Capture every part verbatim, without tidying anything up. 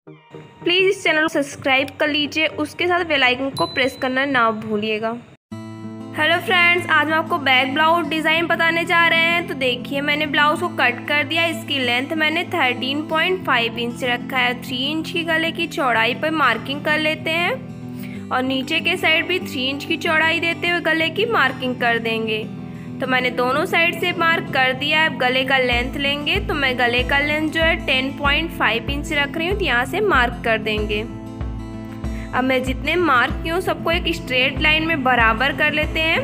Please इस channel को subscribe कर लीजिए, उसके साथ बेल आइकन को प्रेस करना ना भूलिएगा। हेलो फ्रेंड्स, आज मैं आपको बैक ब्लाउज डिज़ाइन बताने जा रहे हैं। तो देखिए, मैंने ब्लाउज को कट कर दिया। इसकी लेंथ मैंने थर्टीन पॉइंट फाइव इंच रखा है। थ्री इंच की गले की चौड़ाई पर मार्किंग कर लेते हैं और नीचे के साइड भी थ्री इंच की चौड़ाई देते हुए गले की मार्किंग कर देंगे। तो मैंने दोनों साइड से मार्क कर दिया है। अब गले का लेंथ लेंगे, तो मैं गले का लेंथ जो है टेन पॉइंट फाइव इंच रख रही हूँ, तो यहाँ से मार्क कर देंगे। अब मैं जितने मार्क की हूँ सबको एक स्ट्रेट लाइन में बराबर कर लेते हैं।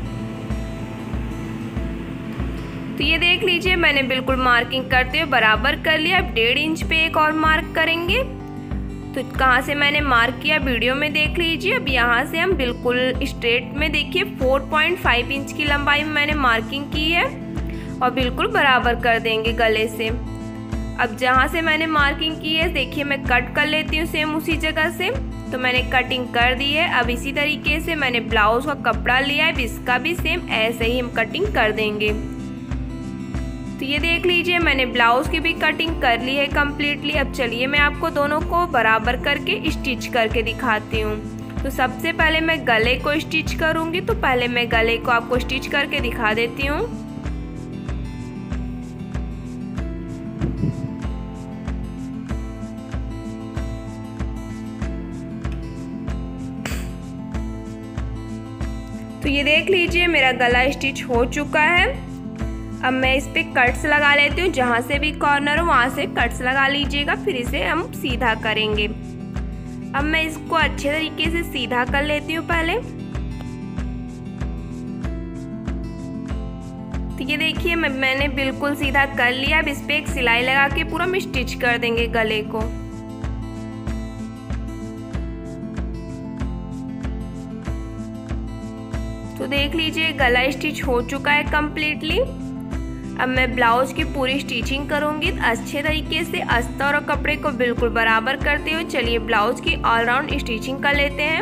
तो ये देख लीजिए, मैंने बिल्कुल मार्किंग करते हुए बराबर कर लिया। अब डेढ़ इंच पे एक और मार्क करेंगे। तो कहाँ से मैंने मार्क किया वीडियो में देख लीजिए। अब यहाँ से हम बिल्कुल स्ट्रेट में देखिए फोर पॉइंट फाइव इंच की लंबाई में मैंने मार्किंग की है और बिल्कुल बराबर कर देंगे गले से। अब जहाँ से मैंने मार्किंग की है देखिए, मैं कट कर लेती हूँ सेम उसी जगह से। तो मैंने कटिंग कर दी है। अब इसी तरीके से मैंने ब्लाउज का कपड़ा लिया है, इसका भी सेम ऐसे ही हम कटिंग कर देंगे। तो ये देख लीजिए, मैंने ब्लाउज की भी कटिंग कर ली है कम्प्लीटली। अब चलिए मैं आपको दोनों को बराबर करके स्टिच करके दिखाती हूँ। तो सबसे पहले मैं गले को स्टिच करूँगी। तो पहले मैं गले को आपको स्टिच करके दिखा देती हूँ। तो ये देख लीजिए, मेरा गला स्टिच हो चुका है। अब मैं इस पे कट्स लगा लेती हूँ। जहाँ से भी कॉर्नर हो वहाँ से कट्स लगा लीजिएगा, फिर इसे हम सीधा करेंगे। अब मैं इसको अच्छे तरीके से सीधा कर लेती हूँ पहले। तो ये देखिए, मैं मैंने बिल्कुल सीधा कर लिया। अब इस पे एक सिलाई लगा के पूरा हम स्टिच कर देंगे गले को। तो देख लीजिए, गला स्टिच हो चुका है कम्प्लीटली। अब मैं ब्लाउज की पूरी स्टिचिंग करूंगी अच्छे तरीके से, अस्तर और कपड़े को बिल्कुल बराबर करते हुए। चलिए ब्लाउज की ऑल राउंड स्टिचिंग कर लेते हैं।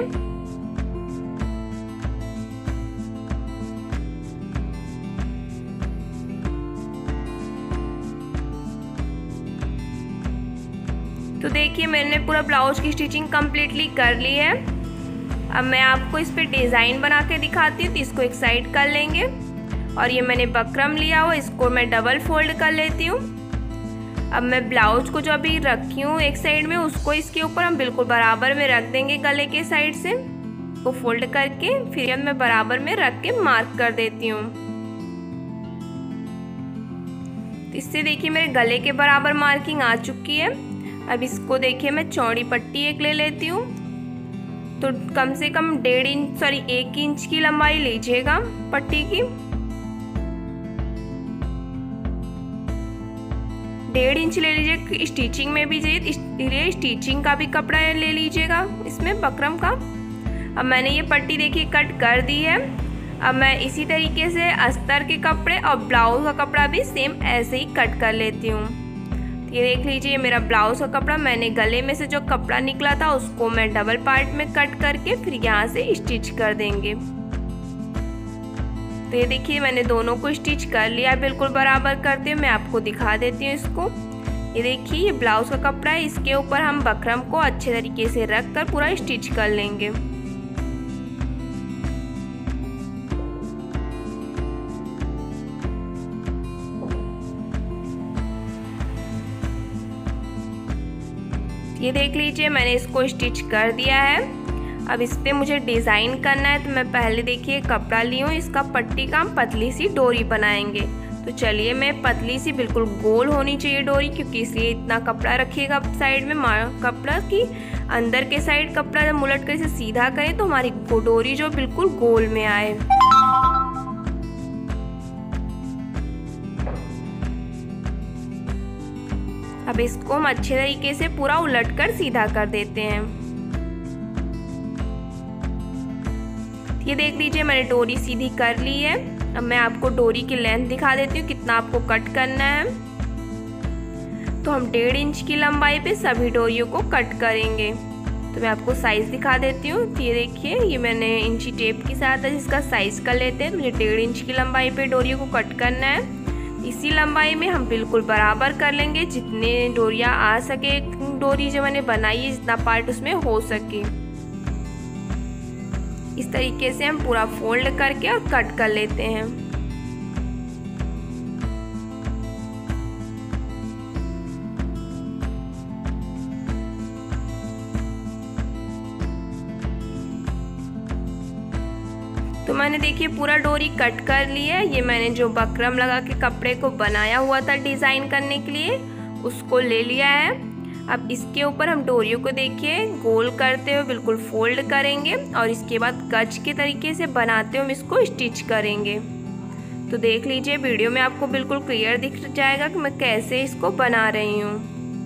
तो देखिए, मैंने पूरा ब्लाउज की स्टिचिंग कम्प्लीटली कर ली है। अब मैं आपको इस पे डिज़ाइन बना के दिखाती हूँ। तो इसको एक साइड कर लेंगे और ये मैंने बकरम लिया हुआ, इसको मैं डबल फोल्ड कर लेती हूँ। अब मैं ब्लाउज को जो अभी रखी हूँ एक साइड में, उसको इसके ऊपर हम बिल्कुल बराबर में रख देंगे गले के साइड से। वो फोल्ड करके फिर मैं बराबर में रख के मार्क कर देती हूँ। तो इससे देखिए मेरे गले के बराबर मार्किंग आ चुकी है। अब इसको देखिए, मैं चौड़ी पट्टी एक ले लेती हूँ। तो कम से कम डेढ़ इंच सॉरी एक इंच की लंबाई लीजिएगा पट्टी की। डेढ़ इंच ले लीजिए। स्टिचिंग में भी चाहिए, इसलिए स्टिचिंग का भी कपड़ा ले लीजिएगा इसमें बकरम का। अब मैंने ये पट्टी देखिए कट कर दी है। अब मैं इसी तरीके से अस्तर के कपड़े और ब्लाउज का कपड़ा भी सेम ऐसे ही कट कर लेती हूँ। तो ये देख लीजिए, मेरा ब्लाउज का कपड़ा मैंने गले में से जो कपड़ा निकला था उसको मैं डबल पार्ट में कट करके फिर यहाँ से स्टिच कर देंगे। तो ये देखिए, मैंने दोनों को स्टिच कर लिया बिल्कुल बराबर करते हुए। मैं आपको दिखा देती हूँ इसको। ये देखिए, ये ब्लाउज का कपड़ा है, इसके ऊपर हम बकरम को अच्छे तरीके से रख कर पूरा स्टिच कर लेंगे। ये देख लीजिए, मैंने इसको स्टिच कर दिया है। अब इस पे मुझे डिज़ाइन करना है। तो मैं पहले देखिए कपड़ा ली हूँ, इसका पट्टी का हम पतली सी डोरी बनाएंगे। तो चलिए, मैं पतली सी बिल्कुल गोल होनी चाहिए डोरी, क्योंकि इसलिए इतना कपड़ा रखिएगा साइड में कपड़ा की अंदर के साइड कपड़ा जब उलट कर इसे सीधा करें तो हमारी डोरी जो बिल्कुल गोल में आए। अब इसको हम अच्छे तरीके से पूरा उलट कर सीधा कर देते हैं। ये देख लीजिए, मैंने डोरी सीधी कर ली है। अब मैं आपको डोरी की लेंथ दिखा देती हूँ कितना आपको कट करना है। तो हम डेढ़ इंच की लंबाई पे सभी डोरियों को कट करेंगे। तो मैं आपको साइज़ दिखा देती हूँ। तो ये देखिए, ये मैंने इंची टेप की सहायता से इसका साइज़ कर लेते हैं। मुझे डेढ़ इंच की लंबाई पे डोरियों को कट करना है। इसी लंबाई में हम बिल्कुल बराबर कर लेंगे, जितने डोरियाँ आ सके डोरी जो मैंने बनाई है जितना पार्ट उसमें हो सके। इस तरीके से हम पूरा फोल्ड करके और कट कर लेते हैं। तो मैंने देखिए पूरा डोरी कट कर लिया है। ये मैंने जो बकरम लगा के कपड़े को बनाया हुआ था डिज़ाइन करने के लिए, उसको ले लिया है। अब इसके ऊपर हम डोरियों को देखिए गोल करते हुए बिल्कुल फोल्ड करेंगे और इसके बाद कच के तरीके से बनाते हुए हम इसको स्टिच करेंगे। तो देख लीजिए वीडियो में आपको बिल्कुल क्लियर दिख जाएगा कि मैं कैसे इसको बना रही हूँ।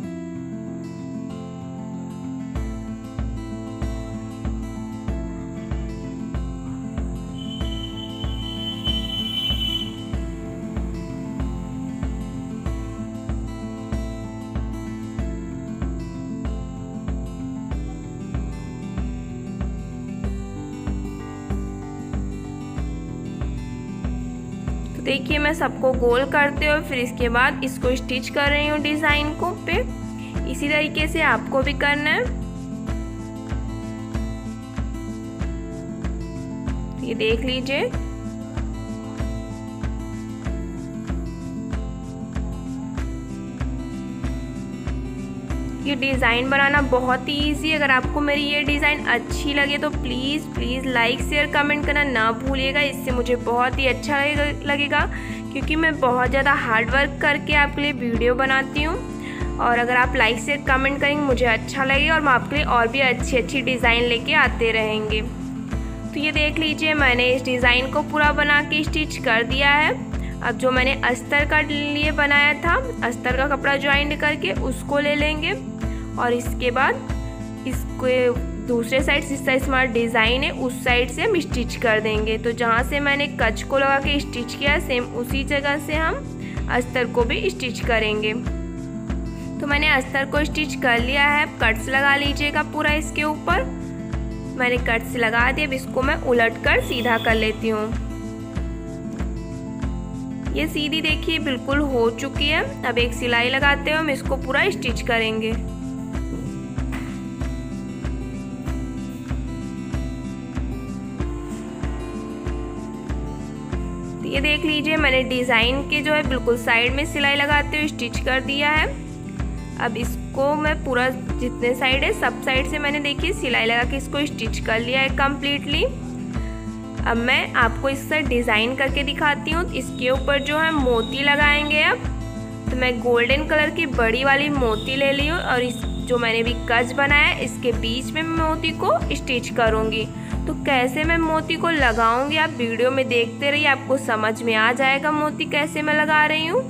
देखिए मैं सबको गोल करते हुए फिर इसके बाद इसको स्टिच कर रही हूँ डिज़ाइन को पे। इसी तरीके से आपको भी करना है। ये देख लीजिए ये डिज़ाइन बनाना बहुत ही ईजी है। अगर आपको मेरी ये डिज़ाइन अच्छी लगे तो please please like share comment करना ना भूलिएगा। इससे मुझे बहुत ही अच्छा लगेगा क्योंकि मैं बहुत ज़्यादा हार्ड वर्क करके आपके लिए वीडियो बनाती हूँ। और अगर आप लाइक शेयर कमेंट करेंगे मुझे अच्छा लगेगा और मैं आपके लिए और भी अच्छी अच्छी डिज़ाइन लेके आते रहेंगे। तो ये देख लीजिए मैंने इस डिज़ाइन को पूरा बना के स्टिच कर दिया है। अब जो मैंने अस्तर का लिए बनाया था, अस्तर का कपड़ा ज्वाइंट करके उसको ले लेंगे और इसके बाद इसको दूसरे साइड जिस साइड हमारा डिज़ाइन है उस साइड से हम स्टिच कर देंगे। तो जहाँ से मैंने कच को लगा के स्टिच किया सेम उसी जगह से हम अस्तर को भी स्टिच करेंगे। तो मैंने अस्तर को स्टिच कर लिया है। कट्स लगा लीजिएगा पूरा इसके ऊपर। मैंने कट्स लगा दिया। अब इसको मैं उलट कर सीधा कर लेती हूँ। ये सीधी देखिए बिल्कुल हो चुकी है। अब एक सिलाई लगाते हुए हम इसको पूरा स्टिच करेंगे। ये देख लीजिए मैंने डिज़ाइन के जो है बिल्कुल साइड में सिलाई लगाते हुए स्टिच कर दिया है। अब इसको मैं पूरा जितने साइड है सब साइड से मैंने देखिए सिलाई लगा के इसको स्टिच कर लिया है कम्प्लीटली। अब मैं आपको इससे डिज़ाइन करके दिखाती हूँ। इसके ऊपर जो है मोती लगाएंगे। अब तो मैं गोल्डन कलर की बड़ी वाली मोती ले ली हूँ और इस जो मैंने भी कच बनाया है इसके बीच में मोती को स्टिच करूँगी। तो कैसे मैं मोती को लगाऊंगी आप वीडियो में देखते रहिए, आपको समझ में आ जाएगा मोती कैसे मैं लगा रही हूँ।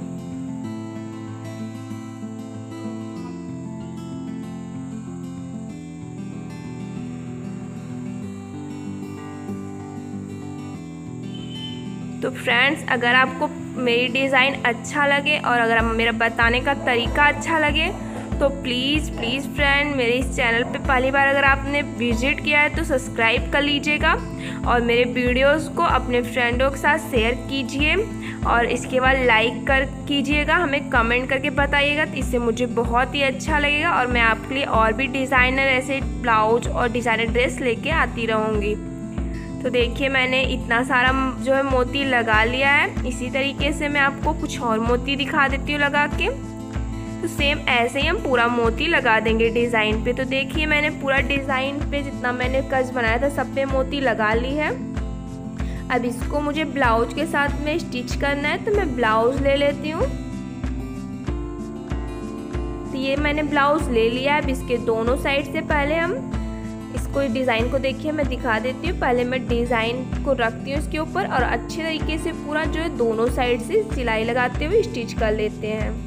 तो फ्रेंड्स अगर आपको मेरी डिज़ाइन अच्छा लगे और अगर मेरा बताने का तरीका अच्छा लगे तो प्लीज़ प्लीज़ फ्रेंड मेरे इस चैनल पे पहली बार अगर आपने विजिट किया है तो सब्सक्राइब कर लीजिएगा और मेरे वीडियोस को अपने फ्रेंडों के साथ शेयर कीजिए और इसके बाद लाइक कर कीजिएगा, हमें कमेंट करके बताइएगा। तो इससे मुझे बहुत ही अच्छा लगेगा और मैं आपके लिए और भी डिज़ाइनर ऐसे ब्लाउज और डिज़ाइनर ड्रेस लेके आती रहूँगी। तो देखिए मैंने इतना सारा जो है मोती लगा लिया है। इसी तरीके से मैं आपको कुछ और मोती दिखा देती हूँ लगा के। तो सेम ऐसे ही हम पूरा मोती लगा देंगे डिज़ाइन पे। तो देखिए मैंने पूरा डिज़ाइन पे जितना मैंने कच बनाया था सब पे मोती लगा ली है। अब इसको मुझे ब्लाउज के साथ में स्टिच करना है तो मैं ब्लाउज ले लेती हूँ। तो ये मैंने ब्लाउज ले लिया है। अब इसके दोनों साइड से पहले हम इसको डिज़ाइन को देखिए मैं दिखा देती हूँ। पहले मैं डिज़ाइन को रखती हूँ इसके ऊपर और अच्छे तरीके से पूरा जो है दोनों साइड से सिलाई लगाते हुए स्टिच कर लेते हैं।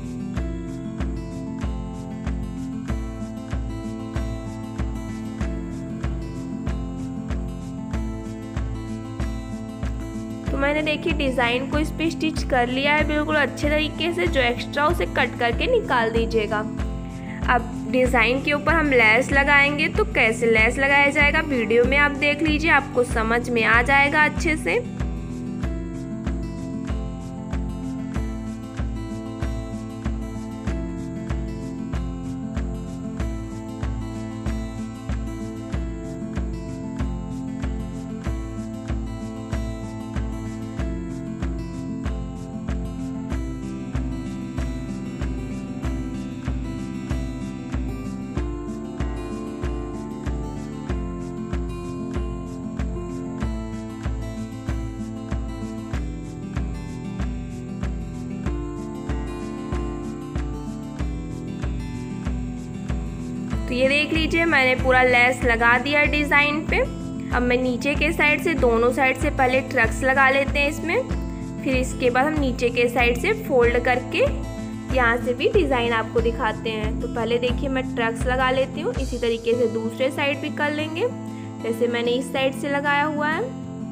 तो मैंने देखिए डिज़ाइन को इस पे स्टिच कर लिया है बिल्कुल अच्छे तरीके से। जो एक्स्ट्रा उसे कट करके निकाल दीजिएगा। अब डिज़ाइन के ऊपर हम लेस लगाएंगे। तो कैसे लेस लगाया जाएगा वीडियो में आप देख लीजिए, आपको समझ में आ जाएगा अच्छे से। तो ये देख लीजिए मैंने पूरा लेस लगा दिया डिज़ाइन पे। अब मैं नीचे के साइड से दोनों साइड से पहले ट्रक्स लगा लेते हैं इसमें, फिर इसके बाद हम नीचे के साइड से फोल्ड करके यहाँ से भी डिज़ाइन आपको दिखाते हैं। तो पहले देखिए मैं ट्रक्स लगा लेती हूँ, इसी तरीके से दूसरे साइड भी कर लेंगे जैसे मैंने इस साइड से लगाया हुआ है।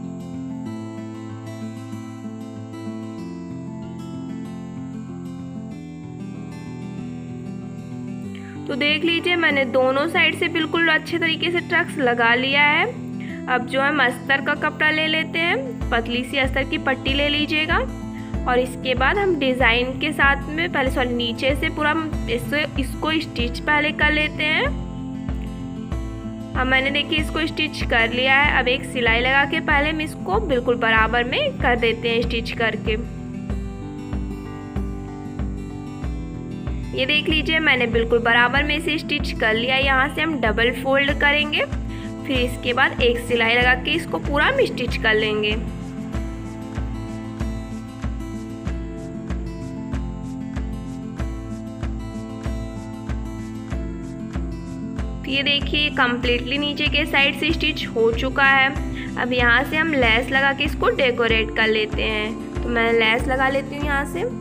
तो देख लीजिए मैंने दोनों साइड से बिल्कुल अच्छे तरीके से ट्रक्स लगा लिया है। अब जो है अस्तर का कपड़ा ले लेते हैं, पतली सी अस्तर की पट्टी ले लीजिएगा और इसके बाद हम डिज़ाइन के साथ में पहले सॉरी नीचे से पूरा इसको इसको स्टिच पहले कर लेते हैं। अब मैंने देखिए इसको स्टिच कर लिया है। अब एक सिलाई लगा के पहले हम इसको बिल्कुल बराबर में कर देते हैं स्टिच करके। ये देख लीजिए मैंने बिल्कुल बराबर में इसे स्टिच कर लिया। यहाँ से हम डबल फोल्ड करेंगे, फिर इसके बाद एक सिलाई लगा के इसको पूरा हम स्टिच कर लेंगे। ये देखिए कंप्लीटली नीचे के साइड से स्टिच हो चुका है। अब यहाँ से हम लेस लगा के इसको डेकोरेट कर लेते हैं। तो मैं लेस लगा लेती हूँ यहाँ से।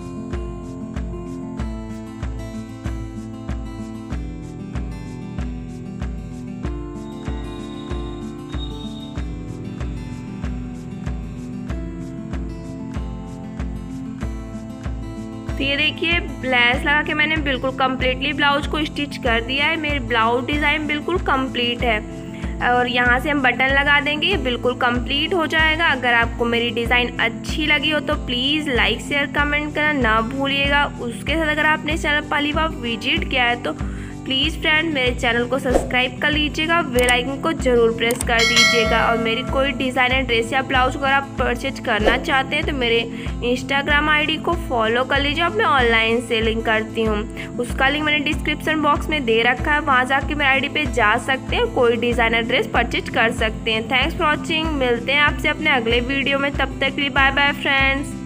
तो ये देखिए लेस लगा के मैंने बिल्कुल कम्प्लीटली ब्लाउज को स्टिच कर दिया है। मेरी ब्लाउज डिज़ाइन बिल्कुल कंप्लीट है और यहाँ से हम बटन लगा देंगे, ये बिल्कुल कंप्लीट हो जाएगा। अगर आपको मेरी डिज़ाइन अच्छी लगी हो तो प्लीज़ लाइक शेयर कमेंट करना ना भूलिएगा। उसके साथ अगर आपने चैनल पहली बार विजिट किया है तो प्लीज़ फ्रेंड मेरे चैनल को सब्सक्राइब कर लीजिएगा, बेल आइकन को ज़रूर प्रेस कर दीजिएगा। और मेरी कोई डिज़ाइनर ड्रेस या ब्लाउज अगर आप परचेज करना चाहते हैं तो मेरे इंस्टाग्राम आईडी को फॉलो कर लीजिए। अब मैं ऑनलाइन सेलिंग करती हूँ, उसका लिंक मैंने डिस्क्रिप्शन बॉक्स में दे रखा है, वहाँ जाके मेरे आईडी पे जा सकते हैं, कोई डिज़ाइनर ड्रेस परचेज कर सकते हैं। थैंक्स फॉर वॉचिंग, मिलते हैं आपसे अपने अगले वीडियो में, तब तक के लिए बाय बाय फ्रेंड्स।